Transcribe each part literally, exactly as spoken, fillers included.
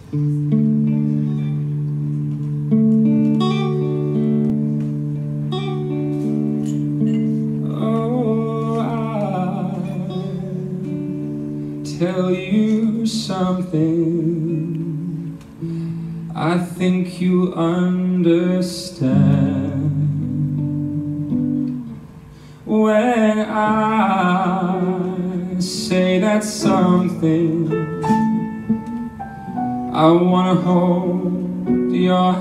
Tell you something I think you understand when I say that something. I wanna hold your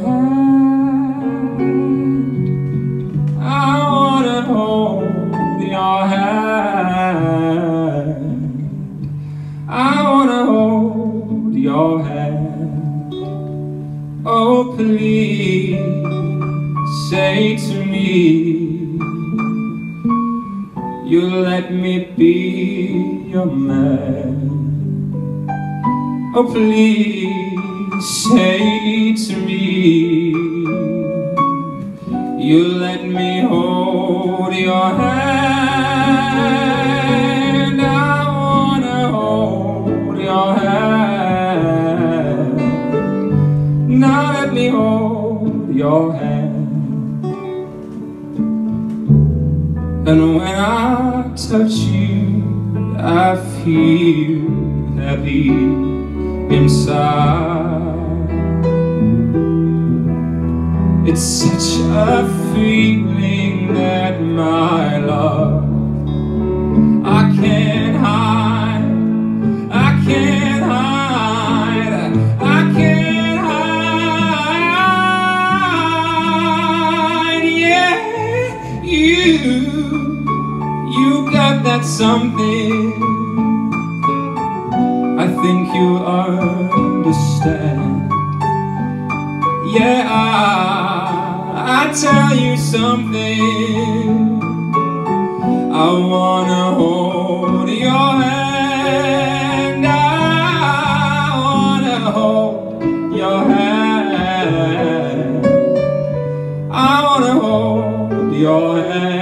hand, I wanna hold your hand, I wanna hold your hand. Oh, please say to me you'll let me be your man. Oh, please say to me you'll let me hold your hand. I wanna hold your hand. Now let me hold your hand. And when I touch you, I feel happy inside. It's such a feeling that, my love, I can't hide, I can't hide, I can't hide. Yeah, you, you got that something I think you understand. Yeah, I, I tell you something, I wanna hold your hand, I wanna hold your hand, I wanna hold your hand.